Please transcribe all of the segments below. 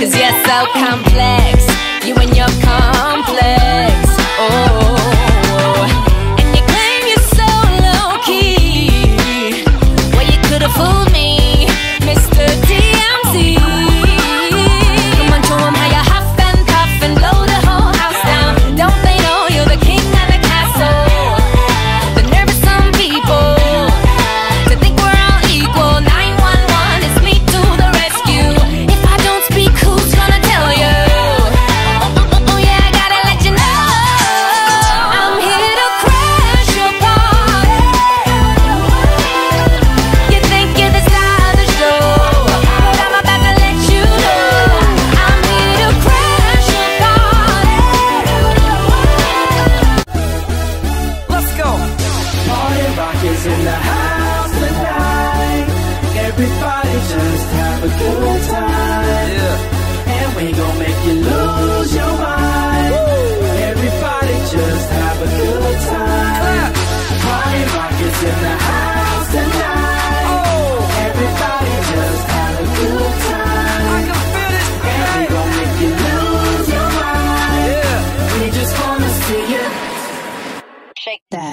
'cause you're so complex. You and your complex. Oh, and you claim you're so low-key. Well, you could've fooled me, Mr. DMZ. Come on, show 'em how you huff and puff and blow the whole house down. Don't they know you're the king of the castle? The nerve of some people to think we're all equal. 911, it's me to the rescue. If I don't speak, who's gonna tell you? Oh yeah, I gotta let you know. I'm here to crash your party. You think you're the star of the show, but I'm about to let you know. I'm here to crash your party. Let's go. Party rock is in the house tonight. Everybody just have a good time. Yeah. And we gon' make you lose your mind. Everybody just have a good time. Party rock is in the house tonight. Everybody just have a good time. I can feel it. And we gon' make you lose your mind. Yeah. We just wanna see you Shake that.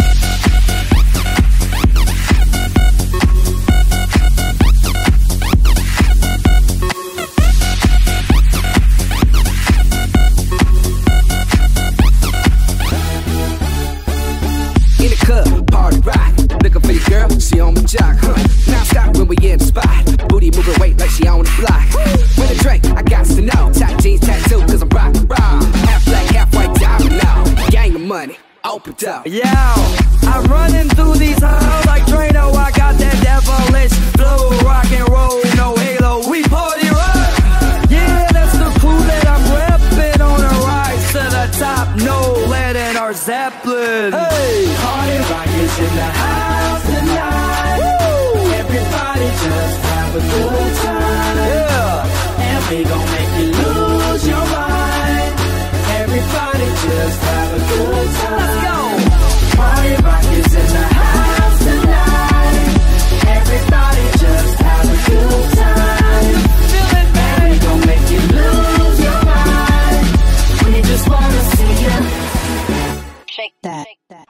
In the club, party rock. Looking for your girl, she on the jock, huh? Now stop when we in the spot. Booty moving weight like she on the block. With a drink, I got to know. Tight jeans, tattoo, 'cause I'm rock, raw. Half black, half white, diamond now. Gang of money, opened up. Yo, I'm running through these halls like Drano. I got that devilish flow, rock and roll, no halo. We party rock. Yeah, that's the crew that I'm repping on a rise to the top. No lead in our Zeppelin. Hey, party rock is in the house tonight. Woo! Everybody just have a good time. Yeah, and we gon' make you lose your mind. Everybody just have a good time. Let's go. Party rock is in the house tonight. Everybody just have a good time. And we gon' make you lose your mind. We just wanna see you Shake that.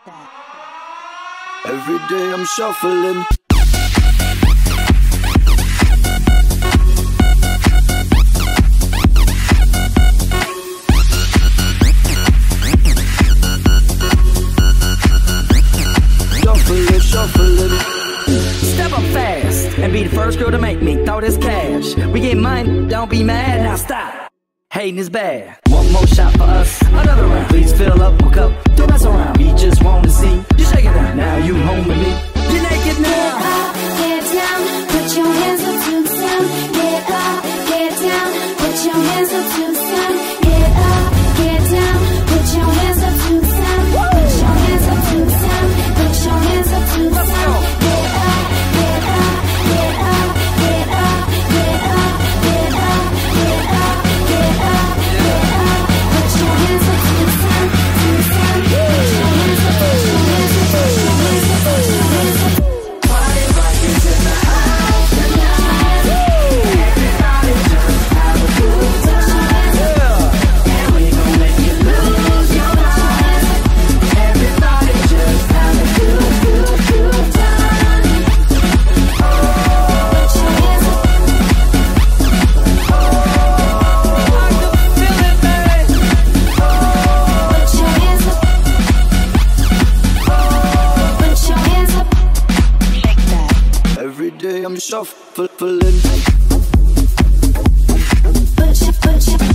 Every day I'm shuffling. Shuffling. step up fast and be the first girl to make me throw this cash. We get money, don't be mad, now stop. Hating is bad. One more shot for us, another round. Please fill up my cup, don't mess around. We just want to see you shaking it. Now you home with me. You're naked now. Get up, get down, put your hands up to the sun. Get up, get down, put your hands up to the sun. Get up, get down, put your hands up to the sun. Put your hands up to the sun. Put your hands up to the sun. Get up, get up, get up, get up, get up, get up, get up, get up, get up. Put your hands up to the sun, to the sun. Put your hands up, put your hands up, put your hands up, put your hands up. Party rock is in the house tonight. Everybody just have a good time. Yeah. And we gon' make you lose your mind. Everybody just have a good time. Put your hands up. I can feel it, baby. Put your hands up. Put your hands up. Shake that. Every day I'm shuffling. Put your